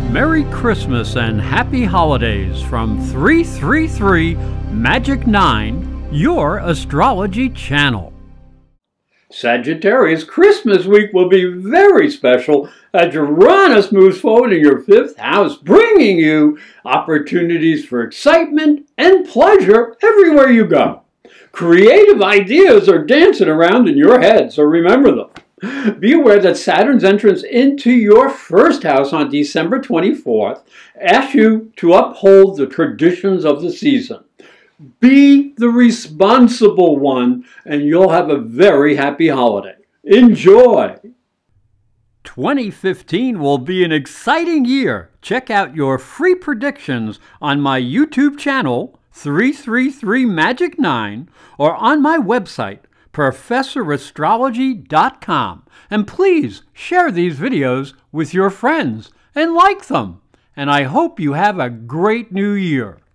Merry Christmas and Happy Holidays from 333 Magic 9, your astrology channel. Sagittarius, Christmas week will be very special as Uranus moves forward in your 5th house, bringing you opportunities for excitement and pleasure everywhere you go. Creative ideas are dancing around in your head, so remember them. Be aware that Saturn's entrance into your 1st house on December 24th asks you to uphold the traditions of the season. Be the responsible one, and you'll have a very happy holiday. Enjoy! 2015 will be an exciting year. Check out your free predictions on my YouTube channel, 333 Magic 9, or on my website, ProfessorAstrology.com. And please share these videos with your friends and like them. And I hope you have a great new year.